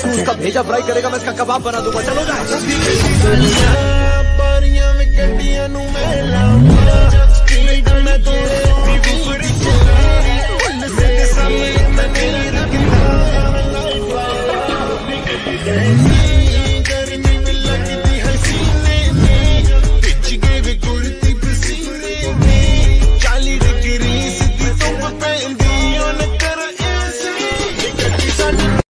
तू उसका भेजा फ्राई करेगा, मैं इसका कबाब बना दूंगा। चलो जाए। Yeah.